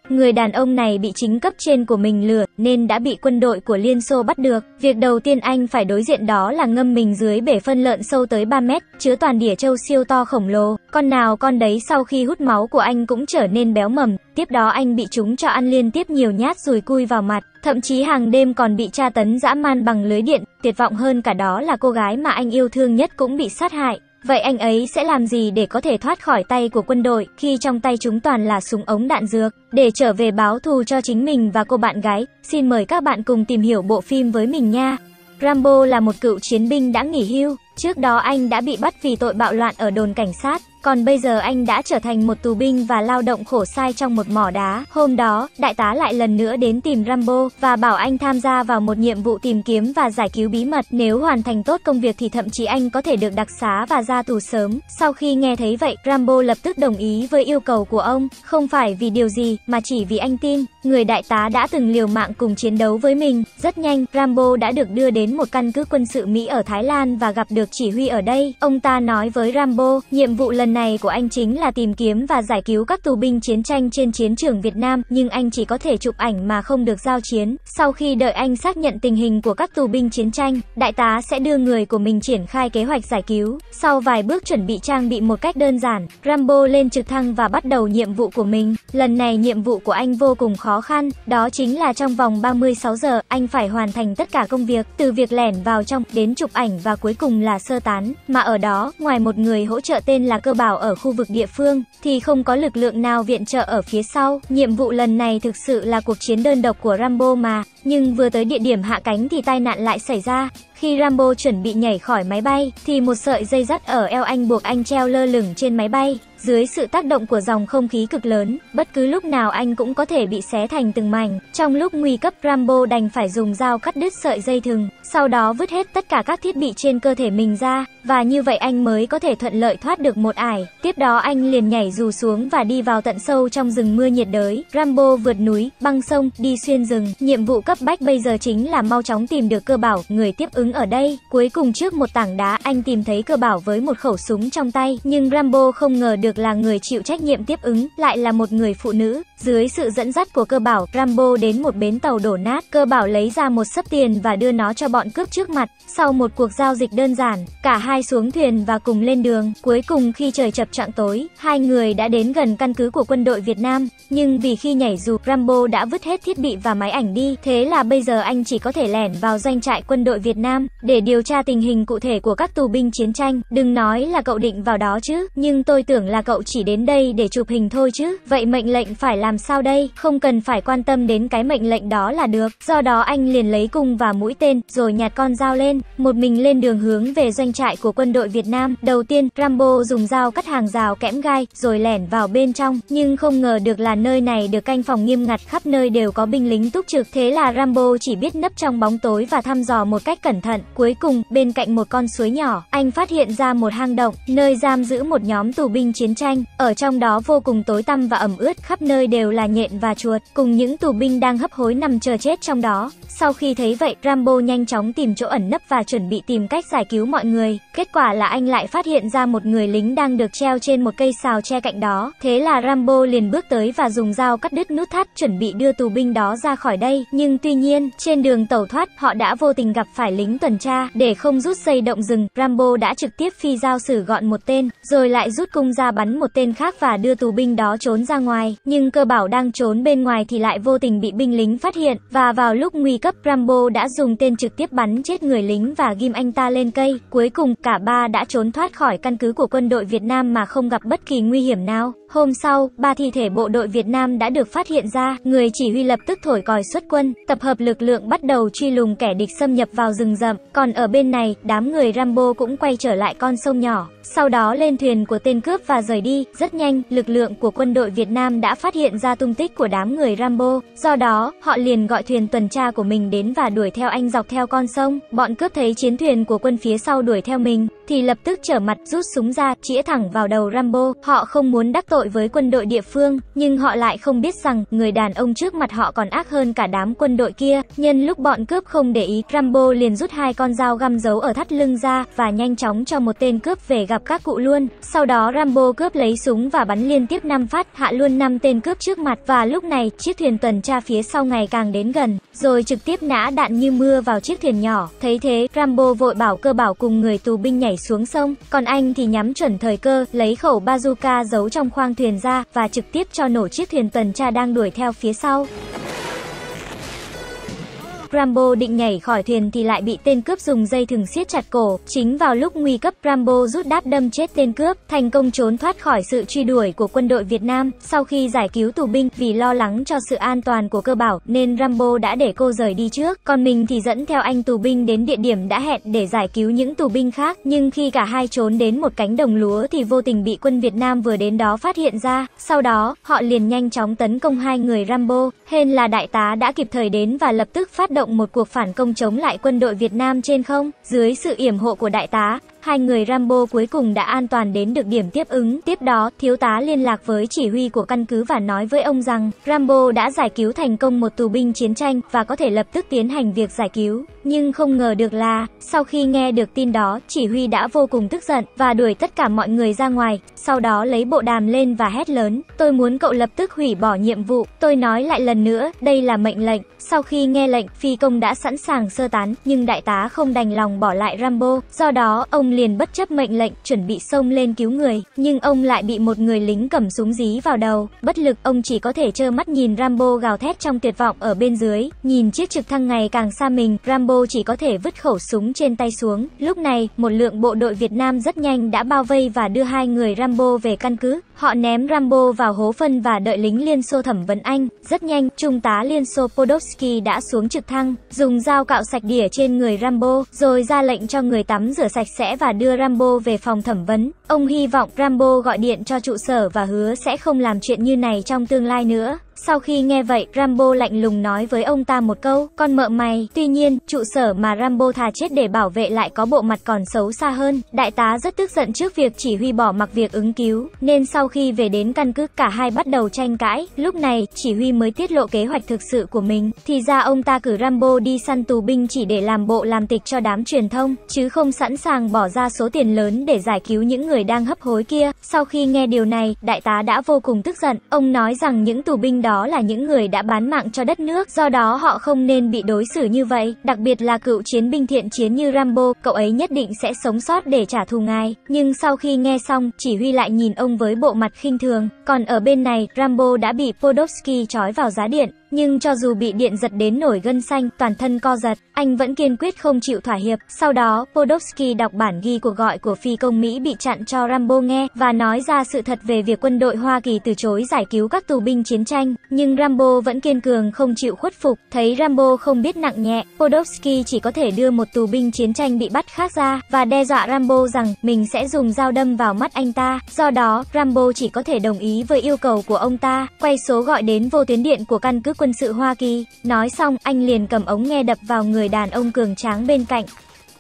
người đàn ông này bị chính cấp trên của mình lừa nên đã bị quân đội của Liên Xô bắt được. Việc đầu tiên anh phải đối diện đó là ngâm mình dưới bể phân lợn sâu tới 3 mét, chứa toàn đỉa trâu siêu to khổng lồ. Con nào con đấy sau khi hút máu của anh cũng trở nên béo mầm. Tiếp đó anh bị chúng cho ăn liên tiếp nhiều nhát dùi cui vào mặt, thậm chí hàng đêm còn bị tra tấn dã man bằng lưới điện. Tuyệt vọng hơn cả đó là cô gái mà anh yêu thương nhất cũng bị sát hại. Vậy anh ấy sẽ làm gì để có thể thoát khỏi tay của quân đội khi trong tay chúng toàn là súng ống đạn dược, để trở về báo thù cho chính mình và cô bạn gái? Xin mời các bạn cùng tìm hiểu bộ phim với mình nha. Rambo là một cựu chiến binh đã nghỉ hưu. Trước đó anh đã bị bắt vì tội bạo loạn ở đồn cảnh sát, còn bây giờ anh đã trở thành một tù binh và lao động khổ sai trong một mỏ đá. Hôm đó, đại tá lại lần nữa đến tìm Rambo và bảo anh tham gia vào một nhiệm vụ tìm kiếm và giải cứu bí mật. Nếu hoàn thành tốt công việc thì thậm chí anh có thể được đặc xá và ra tù sớm. Sau khi nghe thấy vậy, Rambo lập tức đồng ý với yêu cầu của ông, không phải vì điều gì mà chỉ vì anh tin người đại tá đã từng liều mạng cùng chiến đấu với mình. Rất nhanh, Rambo đã được đưa đến một căn cứ quân sự Mỹ ở Thái Lan và gặp được chỉ huy ở đây. Ông ta nói với Rambo, nhiệm vụ lần này của anh chính là tìm kiếm và giải cứu các tù binh chiến tranh trên chiến trường Việt Nam, nhưng anh chỉ có thể chụp ảnh mà không được giao chiến. Sau khi đợi anh xác nhận tình hình của các tù binh chiến tranh, đại tá sẽ đưa người của mình triển khai kế hoạch giải cứu. Sau vài bước chuẩn bị trang bị một cách đơn giản, Rambo lên trực thăng và bắt đầu nhiệm vụ của mình. Lần này nhiệm vụ của anh vô cùng khó khăn, đó chính là trong vòng 36 giờ, anh phải hoàn thành tất cả công việc, từ việc lẻn vào trong đến chụp ảnh và cuối cùng là sơ tán. Mà ở đó, ngoài một người hỗ trợ tên là Cơ Bảo ở khu vực địa phương, thì không có lực lượng nào viện trợ ở phía sau. Nhiệm vụ lần này thực sự là cuộc chiến đơn độc của Rambo mà. Nhưng vừa tới địa điểm hạ cánh thì tai nạn lại xảy ra. Khi Rambo chuẩn bị nhảy khỏi máy bay, thì một sợi dây dắt ở eo anh buộc anh treo lơ lửng trên máy bay. Dưới sự tác động của dòng không khí cực lớn, bất cứ lúc nào anh cũng có thể bị xé thành từng mảnh. Trong lúc nguy cấp, Rambo đành phải dùng dao cắt đứt sợi dây thừng, sau đó vứt hết tất cả các thiết bị trên cơ thể mình ra, và như vậy anh mới có thể thuận lợi thoát được một ải. Tiếp đó anh liền nhảy dù xuống và đi vào tận sâu trong rừng mưa nhiệt đới. Rambo vượt núi, băng sông, đi xuyên rừng. Nhiệm vụ cấp bách bây giờ chính là mau chóng tìm được Cơ Bảo, người tiếp ứng ở đây. Cuối cùng trước một tảng đá, anh tìm thấy Cơ Bảo với một khẩu súng trong tay, nhưng Rambo không ngờ được là người chịu trách nhiệm tiếp ứng lại là một người phụ nữ. Dưới sự dẫn dắt của Cơ Bảo, Rambo đến một bến tàu đổ nát. Cơ Bảo lấy ra một xấp tiền và đưa nó cho bọn cướp trước mặt. Sau một cuộc giao dịch đơn giản, cả hai xuống thuyền và cùng lên đường. Cuối cùng khi trời chập choạng tối, hai người đã đến gần căn cứ của quân đội Việt Nam. Nhưng vì khi nhảy dù, Rambo đã vứt hết thiết bị và máy ảnh đi. Thế là bây giờ anh chỉ có thể lẻn vào doanh trại quân đội Việt Nam để điều tra tình hình cụ thể của các tù binh chiến tranh. Đừng nói là cậu định vào đó chứ, nhưng tôi tưởng là cậu chỉ đến đây để chụp hình thôi chứ. Vậy mệnh lệnh phải làm sao đây? Không cần phải quan tâm đến cái mệnh lệnh đó là được. Do đó anh liền lấy cung và mũi tên, rồi nhặt con dao lên, một mình lên đường hướng về doanh trại của quân đội Việt Nam. Đầu tiên, Rambo dùng dao cắt hàng rào kẽm gai, rồi lẻn vào bên trong, nhưng không ngờ được là nơi này được canh phòng nghiêm ngặt, khắp nơi đều có binh lính túc trực. Thế là Rambo chỉ biết nấp trong bóng tối và thăm dò một cách cẩn thận. Cuối cùng, bên cạnh một con suối nhỏ, anh phát hiện ra một hang động, nơi giam giữ một nhóm tù binh chiến tranh. Ở trong đó vô cùng tối tăm và ẩm ướt, khắp nơi đều là nhện và chuột, cùng những tù binh đang hấp hối nằm chờ chết trong đó. Sau khi thấy vậy, Rambo nhanh chóng tìm chỗ ẩn nấp và chuẩn bị tìm cách giải cứu mọi người. Kết quả là anh lại phát hiện ra một người lính đang được treo trên một cây sào tre cạnh đó. Thế là Rambo liền bước tới và dùng dao cắt đứt nút thắt, chuẩn bị đưa tù binh đó ra khỏi đây. Nhưng tuy nhiên, trên đường tẩu thoát, họ đã vô tình gặp phải lính tuần tra. Để không rút dây động rừng, Rambo đã trực tiếp phi dao xử gọn một tên, rồi lại rút cung ra bắn một tên khác và đưa tù binh đó trốn ra ngoài. Nhưng Cơ Bảo đang trốn bên ngoài thì lại vô tình bị binh lính phát hiện, và vào lúc nguy cấp, Rambo đã dùng tên trực tiếp bắn chết người lính và ghim anh ta lên cây. Cuối cùng, cả ba đã trốn thoát khỏi căn cứ của quân đội Việt Nam mà không gặp bất kỳ nguy hiểm nào. Hôm sau, 3 thi thể bộ đội Việt Nam đã được phát hiện ra. Người chỉ huy lập tức thổi còi xuất quân, tập hợp lực lượng bắt đầu truy lùng kẻ địch xâm nhập vào rừng rậm. Còn ở bên này, đám người Rambo cũng quay trở lại con sông nhỏ, sau đó lên thuyền của tên cướp và rời đi. Rất nhanh, lực lượng của quân đội Việt Nam đã phát hiện ra tung tích của đám người Rambo. Do đó, họ liền gọi thuyền tuần tra của mình đến và đuổi theo anh dọc theo con sông. Bọn cướp thấy chiến thuyền của quân phía sau đuổi theo mình, thì lập tức trở mặt rút súng ra, chĩa thẳng vào đầu Rambo. Họ không muốn đắc tội với quân đội địa phương, nhưng họ lại không biết rằng người đàn ông trước mặt họ còn ác hơn cả đám quân đội kia. Nhân lúc bọn cướp không để ý, Rambo liền rút 2 con dao găm giấu ở thắt lưng ra và nhanh chóng cho một tên cướp về gặp các cụ luôn. Sau đó Rambo cướp lấy súng và bắn liên tiếp 5 phát, hạ luôn 5 tên cướp trước mặt. Và lúc này, chiếc thuyền tuần tra phía sau ngày càng đến gần, rồi trực tiếp nã đạn như mưa vào chiếc thuyền nhỏ. Thấy thế, Rambo vội bảo Cơ Bảo cùng người tù binh nhảy xuống sông, còn anh thì nhắm chuẩn thời cơ, lấy khẩu bazooka giấu trong khoang thuyền ra và trực tiếp cho nổ chiếc thuyền tuần tra đang đuổi theo phía sau. Rambo định nhảy khỏi thuyền thì lại bị tên cướp dùng dây thừng siết chặt cổ. Chính vào lúc nguy cấp, Rambo rút đáp đâm chết tên cướp, thành công trốn thoát khỏi sự truy đuổi của quân đội Việt Nam. Sau khi giải cứu tù binh, vì lo lắng cho sự an toàn của Cơ Bảo nên Rambo đã để cô rời đi trước, còn mình thì dẫn theo anh tù binh đến địa điểm đã hẹn để giải cứu những tù binh khác. Nhưng khi cả hai trốn đến một cánh đồng lúa thì vô tình bị quân Việt Nam vừa đến đó phát hiện ra. Sau đó, họ liền nhanh chóng tấn công 2 người Rambo. Hên là đại tá đã kịp thời đến và lập tức phát động một cuộc phản công chống lại quân đội Việt Nam trên không. Dưới sự yểm hộ của đại tá, 2 người Rambo cuối cùng đã an toàn đến được điểm tiếp ứng. Tiếp đó, thiếu tá liên lạc với chỉ huy của căn cứ và nói với ông rằng Rambo đã giải cứu thành công một tù binh chiến tranh và có thể lập tức tiến hành việc giải cứu. Nhưng không ngờ được là, sau khi nghe được tin đó, chỉ huy đã vô cùng tức giận và đuổi tất cả mọi người ra ngoài. Sau đó lấy bộ đàm lên và hét lớn: "Tôi muốn cậu lập tức hủy bỏ nhiệm vụ. Tôi nói lại lần nữa, đây là mệnh lệnh." Sau khi nghe lệnh, phi công đã sẵn sàng sơ tán, nhưng đại tá không đành lòng bỏ lại Rambo. Do đó, ông liền bất chấp mệnh lệnh, chuẩn bị xông lên cứu người. Nhưng ông lại bị một người lính cầm súng dí vào đầu. Bất lực, ông chỉ có thể trơ mắt nhìn Rambo gào thét trong tuyệt vọng ở bên dưới. Nhìn chiếc trực thăng ngày càng xa mình, Rambo chỉ có thể vứt khẩu súng trên tay xuống. Lúc này, một lượng bộ đội Việt Nam rất nhanh đã bao vây và đưa 2 người Rambo về căn cứ. Họ ném Rambo vào hố phân và đợi lính Liên Xô thẩm vấn anh. Rất nhanh, Trung tá Liên Xô Podolsky đã xuống trực thăng, dùng dao cạo sạch đỉa trên người Rambo, rồi ra lệnh cho người tắm rửa sạch sẽ và đưa Rambo về phòng thẩm vấn. Ông hy vọng Rambo gọi điện cho trụ sở và hứa sẽ không làm chuyện như này trong tương lai nữa. Sau khi nghe vậy, Rambo lạnh lùng nói với ông ta một câu: "Con mợ mày." Tuy nhiên, trụ sở mà Rambo thà chết để bảo vệ lại có bộ mặt còn xấu xa hơn. Đại tá rất tức giận trước việc chỉ huy bỏ mặc việc ứng cứu, nên sau khi về đến căn cứ, cả hai bắt đầu tranh cãi. Lúc này, chỉ huy mới tiết lộ kế hoạch thực sự của mình. Thì ra ông ta cử Rambo đi săn tù binh chỉ để làm bộ làm tịch cho đám truyền thông, chứ không sẵn sàng bỏ ra số tiền lớn để giải cứu những người đang hấp hối kia. Sau khi nghe điều này, đại tá đã vô cùng tức giận. Ông nói rằng những tù binh đó là những người đã bán mạng cho đất nước, do đó họ không nên bị đối xử như vậy. Đặc biệt là cựu chiến binh thiện chiến như Rambo, cậu ấy nhất định sẽ sống sót để trả thù ngài. Nhưng sau khi nghe xong, chỉ huy lại nhìn ông với bộ mặt khinh thường. Còn ở bên này, Rambo đã bị Podolsky trói vào giá điện. Nhưng cho dù bị điện giật đến nổi gân xanh, toàn thân co giật, anh vẫn kiên quyết không chịu thỏa hiệp. Sau đó, Podolsky đọc bản ghi cuộc gọi của phi công Mỹ bị chặn cho Rambo nghe và nói ra sự thật về việc quân đội Hoa Kỳ từ chối giải cứu các tù binh chiến tranh. Nhưng Rambo vẫn kiên cường không chịu khuất phục. Thấy Rambo không biết nặng nhẹ, Podolsky chỉ có thể đưa một tù binh chiến tranh bị bắt khác ra và đe dọa Rambo rằng mình sẽ dùng dao đâm vào mắt anh ta. Do đó, Rambo chỉ có thể đồng ý với yêu cầu của ông ta, quay số gọi đến vô tuyến điện của căn cứ quân sự Hoa Kỳ. Nói xong, anh liền cầm ống nghe đập vào người đàn ông cường tráng bên cạnh.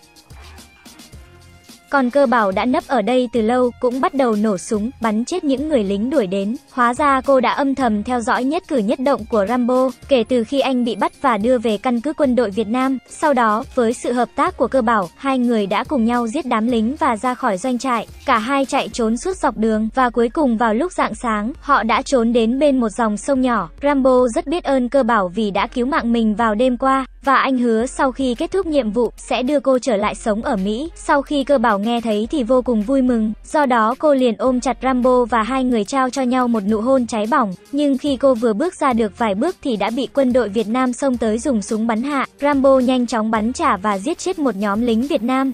Còn Cơ Bảo đã nấp ở đây từ lâu, cũng bắt đầu nổ súng, bắn chết những người lính đuổi đến. Hóa ra cô đã âm thầm theo dõi nhất cử nhất động của Rambo, kể từ khi anh bị bắt và đưa về căn cứ quân đội Việt Nam. Sau đó, với sự hợp tác của Cơ Bảo, 2 người đã cùng nhau giết đám lính và ra khỏi doanh trại. Cả hai chạy trốn suốt dọc đường, và cuối cùng vào lúc rạng sáng, họ đã trốn đến bên một dòng sông nhỏ. Rambo rất biết ơn Cơ Bảo vì đã cứu mạng mình vào đêm qua, và anh hứa sau khi kết thúc nhiệm vụ sẽ đưa cô trở lại sống ở Mỹ. Sau khi Cơ Bảo nghe thấy thì vô cùng vui mừng, do đó cô liền ôm chặt Rambo và 2 người trao cho nhau một nụ hôn cháy bỏng. Nhưng khi cô vừa bước ra được vài bước thì đã bị quân đội Việt Nam xông tới dùng súng bắn hạ. Rambo nhanh chóng bắn trả và giết chết một nhóm lính Việt Nam.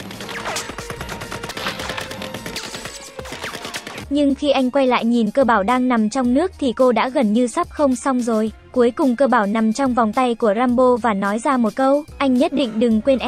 Nhưng khi anh quay lại nhìn Cơ Bảo đang nằm trong nước thì cô đã gần như sắp không xong rồi. Cuối cùng Cơ Bảo nằm trong vòng tay của Rambo và nói ra một câu: "Anh nhất định đừng quên em."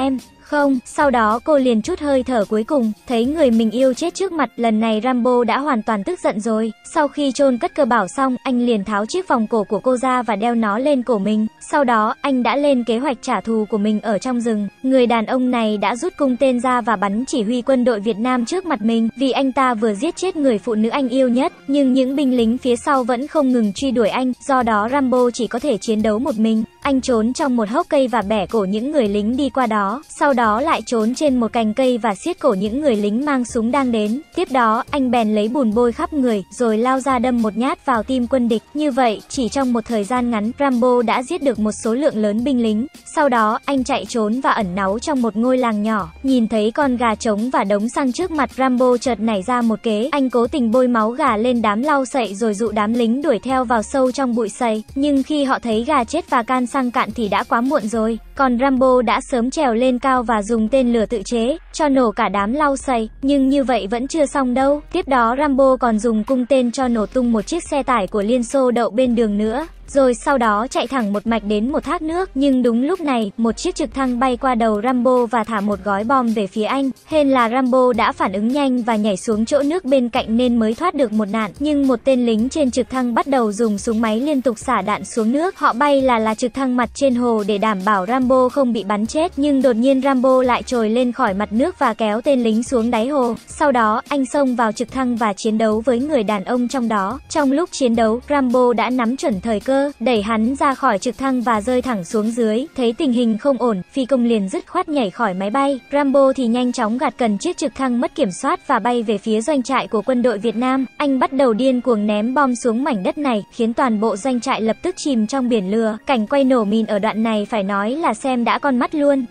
Không, sau đó cô liền trút hơi thở cuối cùng, thấy người mình yêu chết trước mặt, lần này Rambo đã hoàn toàn tức giận rồi. Sau khi chôn cất cơ bảo xong, anh liền tháo chiếc vòng cổ của cô ra và đeo nó lên cổ mình. Sau đó, anh đã lên kế hoạch trả thù của mình ở trong rừng. Người đàn ông này đã rút cung tên ra và bắn chỉ huy quân đội Việt Nam trước mặt mình, vì anh ta vừa giết chết người phụ nữ anh yêu nhất, nhưng những binh lính phía sau vẫn không ngừng truy đuổi anh, do đó Rambo chỉ có thể chiến đấu một mình. Anh trốn trong một hốc cây và bẻ cổ những người lính đi qua đó, sau đó lại trốn trên một cành cây và siết cổ những người lính mang súng đang đến. Tiếp đó, anh bèn lấy bùn bôi khắp người, rồi lao ra đâm một nhát vào tim quân địch. Như vậy, chỉ trong một thời gian ngắn, Rambo đã giết được một số lượng lớn binh lính. Sau đó, anh chạy trốn và ẩn náu trong một ngôi làng nhỏ. Nhìn thấy con gà trống và đống xăng trước mặt, Rambo chợt nảy ra một kế. Anh cố tình bôi máu gà lên đám lau sậy rồi dụ đám lính đuổi theo vào sâu trong bụi sậy. Nhưng khi họ thấy gà chết và can xăng cạn thì đã quá muộn rồi. Còn Rambo đã sớm trèo lên cao và dùng tên lửa tự chế, cho nổ cả đám lau sậy. Nhưng như vậy vẫn chưa xong đâu. Tiếp đó Rambo còn dùng cung tên cho nổ tung một chiếc xe tải của Liên Xô đậu bên đường nữa. Rồi sau đó chạy thẳng một mạch đến một thác nước. Nhưng đúng lúc này, một chiếc trực thăng bay qua đầu Rambo và thả một gói bom về phía anh. Hên là Rambo đã phản ứng nhanh và nhảy xuống chỗ nước bên cạnh nên mới thoát được một nạn. Nhưng một tên lính trên trực thăng bắt đầu dùng súng máy liên tục xả đạn xuống nước. Họ bay là trực thăng mặt trên hồ để đảm bảo Rambo không bị bắn chết. Nhưng đột nhiên Rambo lại trồi lên khỏi mặt nước và kéo tên lính xuống đáy hồ. Sau đó, anh xông vào trực thăng và chiến đấu với người đàn ông trong đó. Trong lúc chiến đấu, Rambo đã nắm chuẩn thời cơ, đẩy hắn ra khỏi trực thăng và rơi thẳng xuống dưới. Thấy tình hình không ổn, phi công liền dứt khoát nhảy khỏi máy bay. Rambo thì nhanh chóng gạt cần chiếc trực thăng mất kiểm soát và bay về phía doanh trại của quân đội Việt Nam. Anh bắt đầu điên cuồng ném bom xuống mảnh đất này, khiến toàn bộ doanh trại lập tức chìm trong biển lửa. Cảnh quay nổ mìn ở đoạn này phải nói là xem đã con mắt luôn.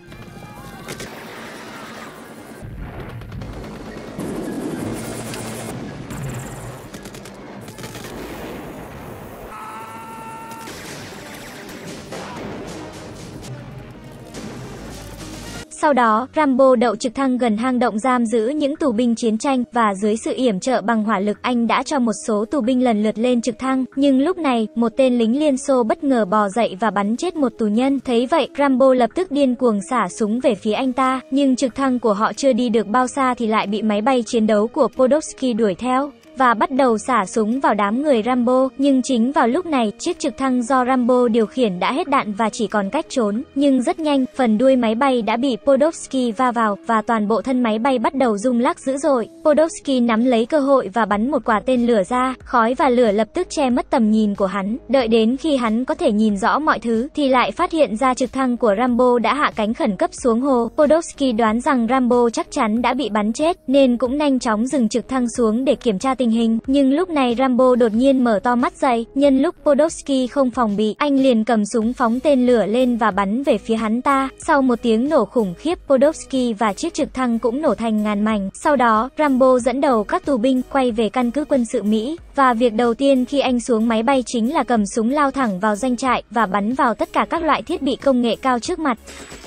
Sau đó, Rambo đậu trực thăng gần hang động giam giữ những tù binh chiến tranh và dưới sự yểm trợ bằng hỏa lực, anh đã cho một số tù binh lần lượt lên trực thăng. Nhưng lúc này, một tên lính Liên Xô bất ngờ bò dậy và bắn chết một tù nhân. Thấy vậy, Rambo lập tức điên cuồng xả súng về phía anh ta. Nhưng trực thăng của họ chưa đi được bao xa thì lại bị máy bay chiến đấu của Podolsky đuổi theo và bắt đầu xả súng vào đám người Rambo. Nhưng chính vào lúc này, chiếc trực thăng do Rambo điều khiển đã hết đạn và chỉ còn cách trốn. Nhưng rất nhanh, phần đuôi máy bay đã bị Podolsky va vào và toàn bộ thân máy bay bắt đầu rung lắc dữ dội. Podolsky nắm lấy cơ hội và bắn một quả tên lửa ra. Khói và lửa lập tức che mất tầm nhìn của hắn. Đợi đến khi hắn có thể nhìn rõ mọi thứ thì lại phát hiện ra trực thăng của Rambo đã hạ cánh khẩn cấp xuống hồ. Podolsky đoán rằng Rambo chắc chắn đã bị bắn chết nên cũng nhanh chóng dừng trực thăng xuống để kiểm tra tình hình. Nhưng lúc này Rambo đột nhiên mở to mắt dậy. Nhân lúc Podolsky không phòng bị, anh liền cầm súng phóng tên lửa lên và bắn về phía hắn ta. Sau một tiếng nổ khủng khiếp, Podolsky và chiếc trực thăng cũng nổ thành ngàn mảnh. Sau đó, Rambo dẫn đầu các tù binh quay về căn cứ quân sự Mỹ. Và việc đầu tiên khi anh xuống máy bay chính là cầm súng lao thẳng vào doanh trại và bắn vào tất cả các loại thiết bị công nghệ cao trước mặt.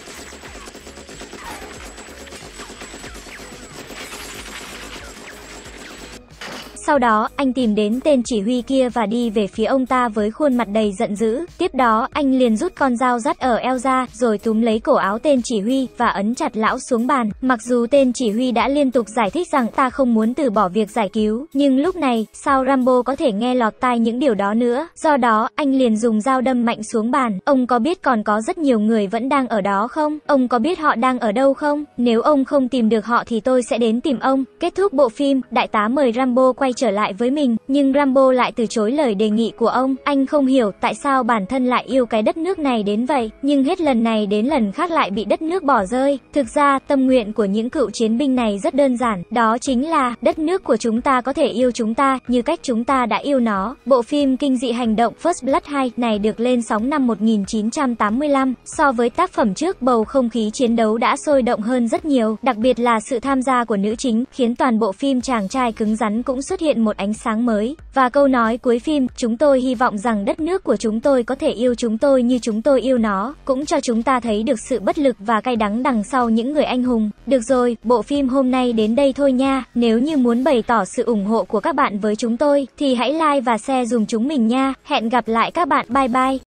Sau đó, anh tìm đến tên chỉ huy kia và đi về phía ông ta với khuôn mặt đầy giận dữ. Tiếp đó, anh liền rút con dao dắt ở eo ra, rồi túm lấy cổ áo tên chỉ huy và ấn chặt lão xuống bàn. Mặc dù tên chỉ huy đã liên tục giải thích rằng ta không muốn từ bỏ việc giải cứu, nhưng lúc này, sao Rambo có thể nghe lọt tai những điều đó nữa? Do đó, anh liền dùng dao đâm mạnh xuống bàn. Ông có biết còn có rất nhiều người vẫn đang ở đó không? Ông có biết họ đang ở đâu không? Nếu ông không tìm được họ thì tôi sẽ đến tìm ông. Kết thúc bộ phim, đại tá mời Rambo quay trở lại với mình, nhưng Rambo lại từ chối lời đề nghị của ông. Anh không hiểu tại sao bản thân lại yêu cái đất nước này đến vậy, nhưng hết lần này đến lần khác lại bị đất nước bỏ rơi. Thực ra, tâm nguyện của những cựu chiến binh này rất đơn giản, đó chính là đất nước của chúng ta có thể yêu chúng ta như cách chúng ta đã yêu nó. Bộ phim kinh dị hành động First Blood 2 này được lên sóng năm 1985. So với tác phẩm trước, bầu không khí chiến đấu đã sôi động hơn rất nhiều, đặc biệt là sự tham gia của nữ chính, khiến toàn bộ phim chàng trai cứng rắn cũng xuất hiện một ánh sáng mới. Và câu nói cuối phim, chúng tôi hy vọng rằng đất nước của chúng tôi có thể yêu chúng tôi như chúng tôi yêu nó, cũng cho chúng ta thấy được sự bất lực và cay đắng đằng sau những người anh hùng. Được rồi, bộ phim hôm nay đến đây thôi nha. Nếu như muốn bày tỏ sự ủng hộ của các bạn với chúng tôi, thì hãy like và share dùm chúng mình nha. Hẹn gặp lại các bạn, bye bye.